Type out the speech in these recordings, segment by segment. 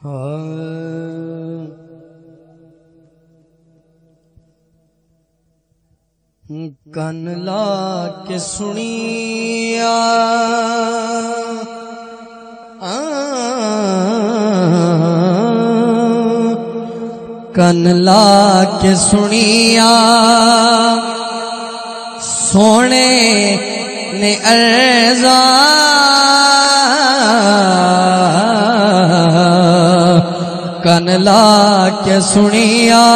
کن لا کے سنیا کن لا کے سنیا سونے نے عرضا کن لا کے سنیا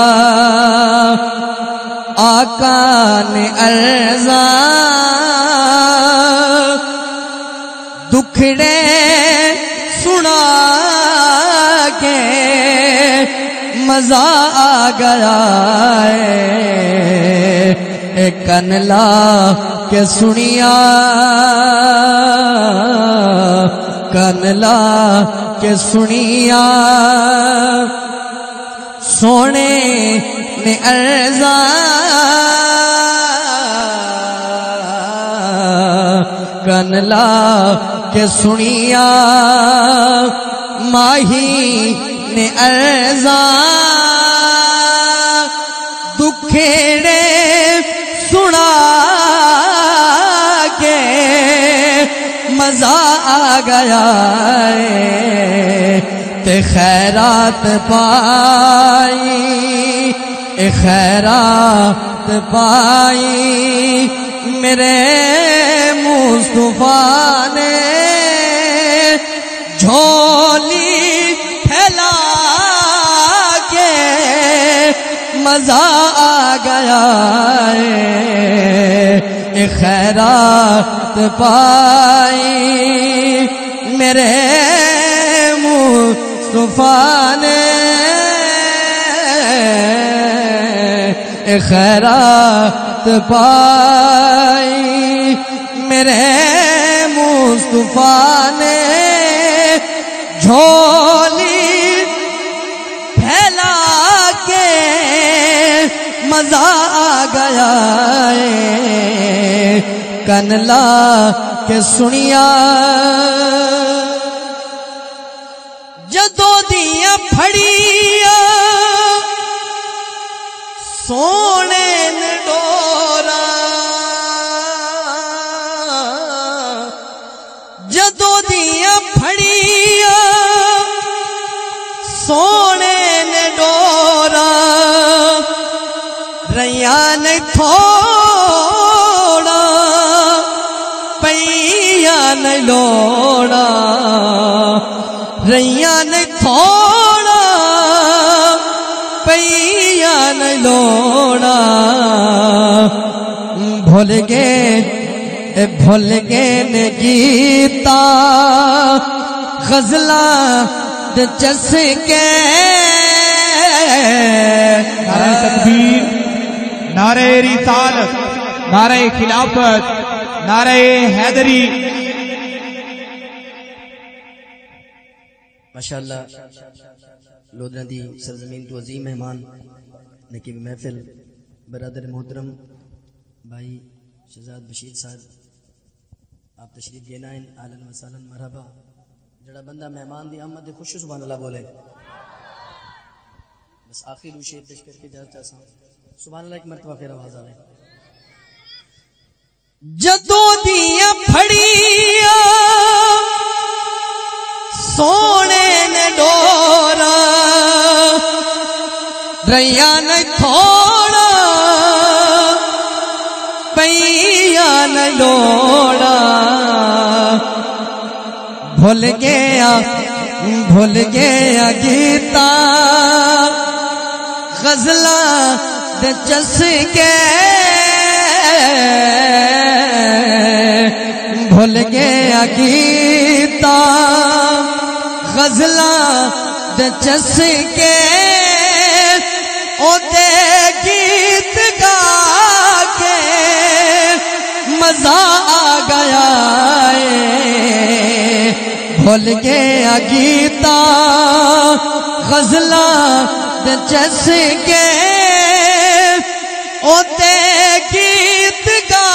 آقا نے عرضا دکھڑے سنا کے مزہ آ گیا ہے کن لا کے سنیا کن لا کے سنیا سونے نے عرضا کن لا کے سنیا ماہی نے عرضا دکھڑے سنا کے مزہ آ گیا تے خیرات پائی خیرات پائی میرے مصطفیٰ نے جھولی پھیلا کے مزہ آ گیا خیرات پائی میرے مصطفیٰ نے خیرات پائی میرے مصطفیٰ نے جھولی پھیلا کے مزہ آ گیا کن لا کے سنیا جدوں دیاں پھڑیاں سونے نے ڈورا جدوں دیاں پھڑیاں سونے نے ڈورا ریاں نے تھوڑا پیاں نے لوڑا ریاں نے تھوڑا پیاں نے لوڑا بھول گئے نے گیتا غزلاں چس کے نعرہ تکبیر نعرہ رسالت نعرہ خلافت نعرہ حیدری ماشاءاللہ لودھنا دی سرزمین تو عظیم مہمان نقیب محفل برادر محترم بھائی شہزاد بشیر صاحب آپ تشریف دینا ہے اہلاً و سہلاً مرحبا جڑا بندہ مہمان دی آمد دی خوش سبحان اللہ بولے بس آخری دو شعر پیش کر کے جاتا چاہتا ہوں سبحان اللہ ایک مرتبہ پھر آواز آئے جدوں دیاں پھڑیاں سونے نے ڈورا ریاں نے تھوڑا پیاں نے لوڑا بھول گیا گیتا غزلاں دے چس کے بھول گیا گیتا غزلاں دے چس کے او دے گیت گا کے مزہ آ گیا بھول گیا گیتا غزلاں دے چس کے او دے گیت گا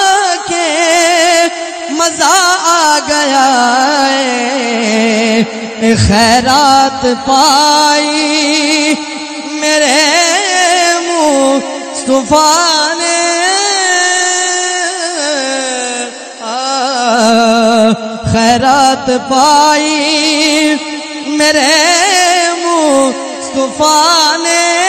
کے مزہ آ گیا خیرات پائی میرے مصطفیٰ نے خیرات پائی میرے مصطفیٰ نے